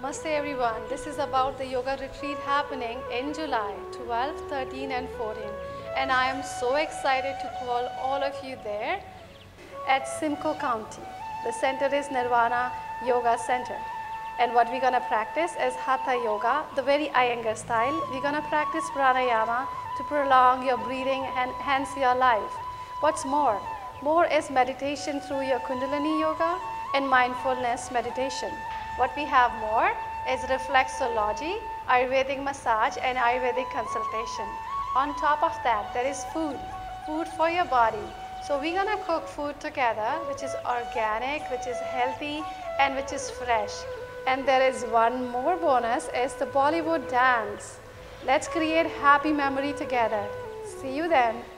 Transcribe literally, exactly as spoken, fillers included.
Namaste everyone. This is about the yoga retreat happening in July twelfth, thirteenth and fourteenth. And I am so excited to call all of you there at Simcoe County. The center is Nirvana Yoga Center. And what we're going to practice is Hatha Yoga, the very Iyengar style. We're going to practice pranayama to prolong your breathing and hence your life. What's more? More is meditation through your Kundalini Yoga and mindfulness meditation. What we have more is reflexology, Ayurvedic massage and Ayurvedic consultation. On top of that, there is food, food for your body. So we're gonna cook food together, which is organic, which is healthy and which is fresh. And there is one more bonus, is the Bollywood dance. Let's create happy memory together. See you then.